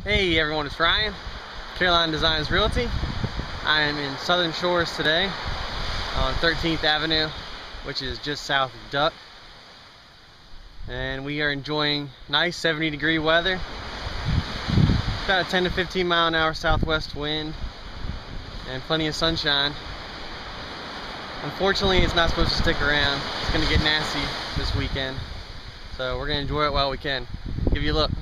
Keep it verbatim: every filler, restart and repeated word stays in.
Hey everyone, it's Ryan, Carolina Designs Realty. I am in Southern Shores today on thirteenth Avenue, which is just south of Duck. And we are enjoying nice seventy degree weather. About a ten to fifteen mile an hour southwest wind and plenty of sunshine. Unfortunately, it's not supposed to stick around. It's going to get nasty this weekend. So we're going to enjoy it while we can. Give you a look.